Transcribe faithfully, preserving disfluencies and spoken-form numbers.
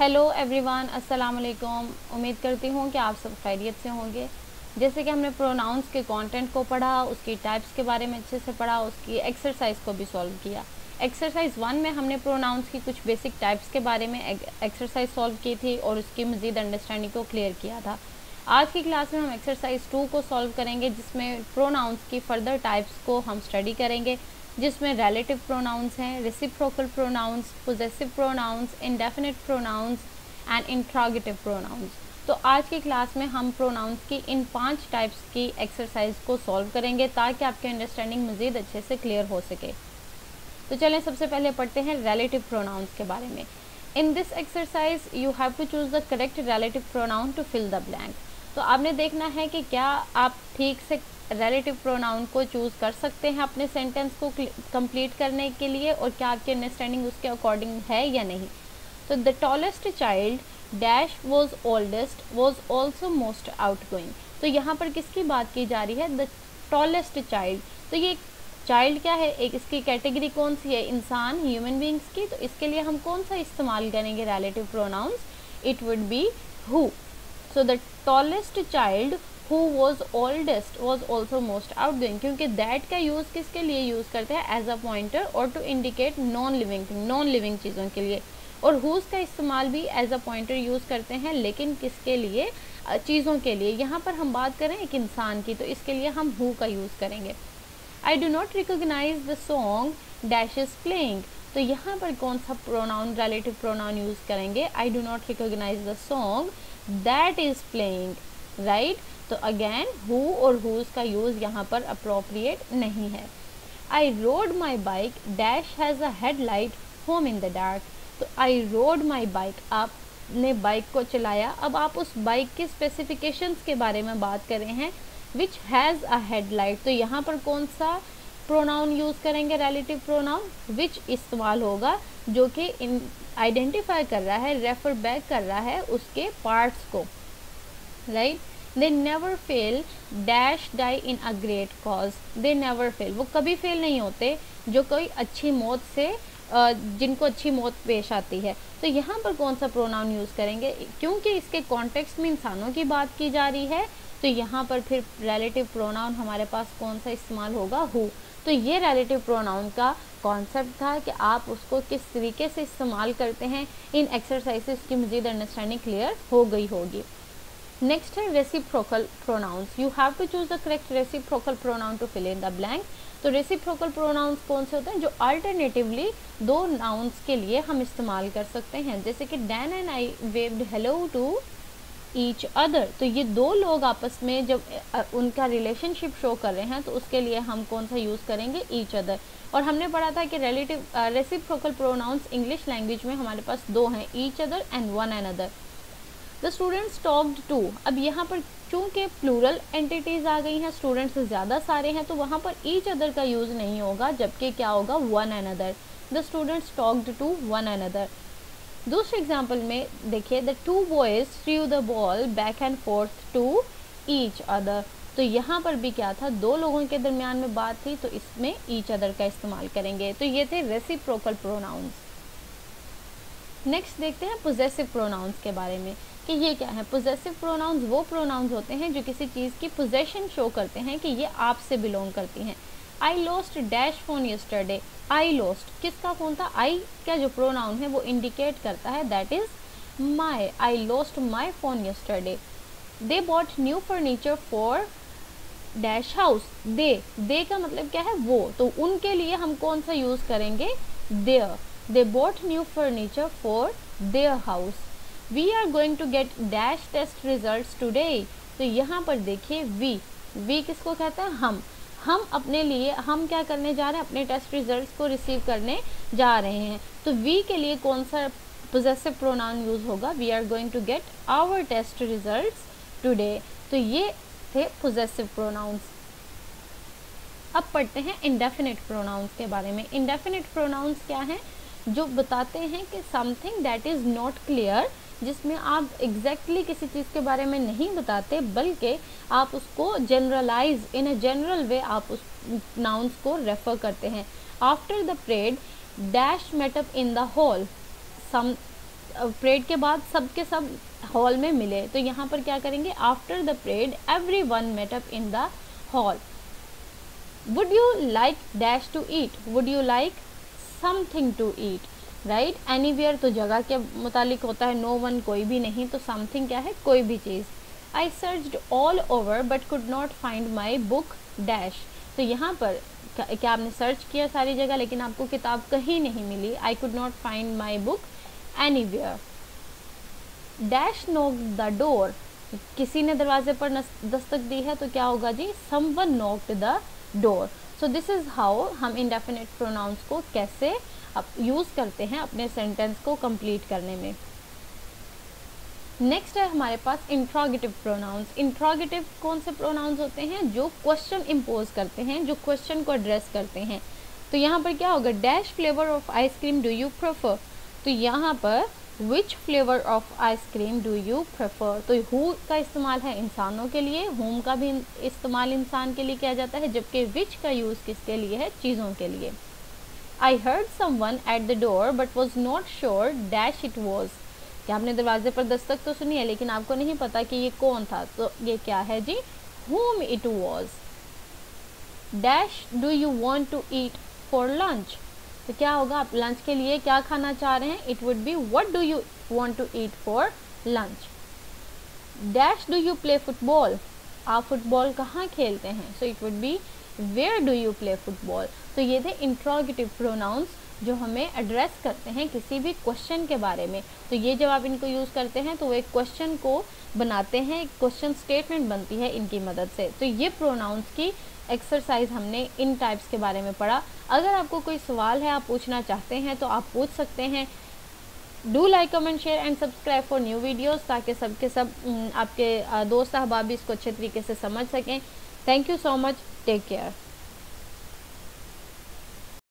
Hello everyone, अस्सलाम वालेकुम। उम्मीद करती हूँ कि आप सब खैरियत से होंगे। जैसे कि हमने प्रोनाउंस के कंटेंट को पढ़ा, उसकी टाइप्स के बारे में अच्छे से पढ़ा, उसकी एक्सरसाइज को भी सॉल्व किया। एक्सरसाइज वन में हमने प्रोनाउंस की कुछ बेसिक टाइप्स के बारे में एक्सरसाइज सॉल्व की थी और उसकी मज़ीद अंडरस्टैंडिंग को क्लियर किया था। आज की क्लास में हम एक्सरसाइज टू को सॉल्व करेंगे, जिसमें प्रोनाउंस की फर्दर टाइप्स को हम स्टडी करेंगे, जिसमें रिलेटिव प्रोनाउंस हैं, reciprocal pronouns, possessive pronouns, indefinite pronouns and interrogative pronouns. तो आज की क्लास में हम प्रोनाउंस की इन पांच टाइप्स की एक्सरसाइज को सॉल्व करेंगे ताकि आपकी अंडरस्टैंडिंग मज़ीद अच्छे से क्लियर हो सके। तो चलें सबसे पहले पढ़ते हैं रिलेटिव प्रोनाउंस के बारे में। In this exercise you have to choose the correct relative pronoun to fill the blank. तो आपने देखना है कि क्या आप ठीक से रिलेटिव प्रोनाउन को चूज़ कर सकते हैं अपने सेंटेंस को कंप्लीट करने के लिए, और क्या आपकी अंडरस्टैंडिंग उसके अकॉर्डिंग है या नहीं। तो the tallest child dash was oldest was also most outgoing. तो यहाँ पर किसकी बात की जा रही है? The tallest child. तो ये चाइल्ड क्या है? एक इसकी कैटेगरी कौन सी है? इंसान, ह्यूमन बींग्स की। तो इसके लिए हम कौन सा इस्तेमाल करेंगे relative pronouns? It would be who. So the tallest child who was oldest was also most outgoing, क्योंकि that का यूज़ किसके लिए यूज़ करते हैं? एज अ पॉइंटर और to indicate non living thing, non living चीज़ों के लिए। और whose का इस्तेमाल भी एज अ पॉइंटर यूज़ करते हैं, लेकिन किसके लिए? चीज़ों के लिए। यहाँ पर हम बात करें एक इंसान की, तो इसके लिए हम who का यूज़ करेंगे। I do not recognize the song dash is playing। तो यहाँ पर कौन सा प्रोनाउन, रिलेटिव प्रोनाउन यूज़ करेंगे? I do not recognize the song that is playing, right right? तो अगेन हु और हुज का यूज़ यहाँ पर अप्रोप्रिएट नहीं है। I rode my bike dash has a headlight home in the dark. तो I rode my bike, आपने bike को चलाया। अब आप उस बाइक के स्पेसिफिकेशंस के बारे में बात कर रहे हैं, विच हैज़ अ हेडलाइट। तो यहाँ पर कौन सा प्रोनाउन यूज़ करेंगे? रिलेटिव प्रोनाउन विच इस्तेमाल होगा, जो कि इन आइडेंटिफाई कर रहा है, रेफर बैक कर रहा है उसके पार्ट्स को, right right? They never fail dash die in a great cause। They never fail, वो कभी फेल नहीं होते जो कोई अच्छी मौत से, जिनको अच्छी मौत पेश आती है। तो यहाँ पर कौन सा प्रोनाउन यूज़ करेंगे? क्योंकि इसके कॉन्टेक्स्ट में इंसानों की बात की जा रही है, तो यहाँ पर फिर रिलेटिव प्रोनाउन हमारे पास कौन सा इस्तेमाल होगा? हु। तो ये रिलेटिव प्रोनाउन का कॉन्सेप्ट था कि आप उसको किस तरीके से इस्तेमाल करते हैं। इन एक्सरसाइजेस की मज़ीद अंडरस्टैंडिंग क्लियर हो गई होगी। नेक्स्ट है reciprocal pronouns. You have to choose the correct reciprocal pronoun to fill in the blank. तो रेसिप्रोकल प्रोनाउंस कौन से होते हैं? जो अल्टरनेटिवली दो नाउन्स के लिए हम इस्तेमाल कर सकते हैं, जैसे कि Dan and I waved hello to each other. तो ये दो लोग आपस में जब उनका रिलेशनशिप शो कर रहे हैं, तो उसके लिए हम कौन सा यूज़ करेंगे? Each other. और हमने पढ़ा था कि relative reciprocal pronouns English language में हमारे पास दो हैं, each other and one and other. The students talked to. अब यहाँ पर चूँकि प्लूरल एंटिटीज़ आ गई हैं, स्टूडेंट्स ज़्यादा सारे हैं, तो वहाँ पर ईच अदर का यूज़ नहीं होगा, जबकि क्या होगा? One and other. The students talked to one and other. दूसरे एग्जाम्पल में देखिए, the two boys threw the ball back and forth to each other. तो यहाँ पर भी क्या था? दो लोगों के दरमियान में बात थी, तो इसमें ईच अदर का इस्तेमाल करेंगे। तो ये थे रेसिप्रोकल प्रोनाउंस। नेक्स्ट देखते हैं पोजेसिव प्रोनाउंस के बारे में कि ये क्या है। पोजेसिव प्रोनाउंस वो प्रोनाउंस होते हैं जो किसी चीज़ की पोजेशन शो करते हैं कि ये आपसे बिलोंग करती हैं। I lost dash phone yesterday. I lost किसका फ़ोन था? आई का जो प्रोनाउन है वो इंडिकेट करता है that is my. I lost my phone yesterday. They bought new furniture for dash house. They they का मतलब क्या है? वो। तो उनके लिए हम कौन सा यूज़ करेंगे? Their. They bought new furniture for their house. We are going to get dash test results today। तो यहाँ पर देखिए we, we किसको कहता है? हम। हम अपने लिए हम क्या करने जा रहे हैं? अपने टेस्ट रिजल्ट्स को रिसीव करने जा रहे हैं। तो we के लिए कौन सा पोजेसिव प्रोनाउन यूज़ होगा? We are going to get our test results today। तो ये थे पोजेसिव प्रोनाउंस। अब पढ़ते हैं इंडेफिनिट प्रोनाउंस के बारे में। इंडेफिनिट प्रोनाउंस क्या हैं? जो बताते हैं कि something that is not clear, जिसमें आप एग्जैक्टली exactly किसी चीज़ के बारे में नहीं बताते, बल्कि आप उसको जनरलाइज इन अ जनरल वे आप उस नाउन्स को रेफर करते हैं। After the parade dash met up in the hall. सम परेड के बाद सब के सब हॉल में मिले, तो यहाँ पर क्या करेंगे, after the parade everyone met up in the hall. Would you like dash to eat, would you like something to eat, right. Anywhere तो जगह के मुतालिक होता है, नो वन कोई भी नहीं, तो समथिंग क्या है, कोई भी चीज़। I searched all over but could not find my book dash, तो यहाँ पर क्या आपने सर्च किया सारी जगह लेकिन आपको किताब कहीं नहीं मिली। I could not find my book anywhere. Dash knock the door, किसी ने दरवाजे पर दस्तक दी है, तो क्या होगा जी, someone knocked the door. So this is how हम इंडेफिनिट प्रोनाउंस को कैसे यूज़ करते हैं अपने सेंटेंस को कंप्लीट करने में। नेक्स्ट है हमारे पास इंट्रोगेटिव प्रोनाउंस। इंट्रोगेटिव कौन से प्रोनाउंस होते हैं, जो क्वेश्चन इम्पोज करते हैं, जो क्वेश्चन को एड्रेस करते हैं। तो यहाँ पर क्या होगा, dash flavour of ice cream do you prefer, तो यहाँ पर which flavour of ice cream do you prefer, तो हु का इस्तेमाल है इंसानों के लिए, होम का भी इस्तेमाल इंसान के लिए किया जाता है, जबकि विच का यूज़ किसके लिए है, चीज़ों के लिए। I heard someone at the door but was not sure dash it was, क्या आपने दरवाजे पर दस्तक तो सुनी है लेकिन आपको नहीं पता कि ये कौन था, तो ये क्या है जी, whom it was। Dash do you want to eat for lunch, तो क्या होगा, आप लंच के लिए क्या खाना चाह रहे हैं, it would be what do you want to eat for lunch. Dash do you play football, आप फुटबॉल कहाँ खेलते हैं, so it would be where do you play football. तो ये थे इंट्रोगेटिव प्रोनाउंस जो हमें एड्रेस करते हैं किसी भी क्वेश्चन के बारे में। तो ये जब आप इनको यूज़ करते हैं तो वो एक क्वेश्चन को बनाते हैं, एक क्वेश्चन स्टेटमेंट बनती है इनकी मदद से। तो ये प्रोनाउंस की एक्सरसाइज हमने इन टाइप्स के बारे में पढ़ा। अगर आपको कोई सवाल है, आप पूछना चाहते हैं तो आप पूछ सकते हैं। Do like comment share and subscribe for new videos, ताकि सबके सब आपके दोस्त अहबाब भी इसको अच्छे तरीके से समझ सकें। Thank you so much, take care.